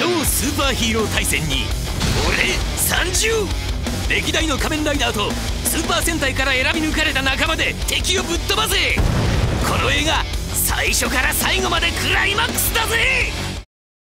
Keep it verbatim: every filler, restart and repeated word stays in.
超スーパーヒーロー対戦に俺参上。歴代の仮面ライダーとスーパー戦隊から選び抜かれた仲間で敵をぶっ飛ばせ。この映画最初から最後までクライマックスだぜ。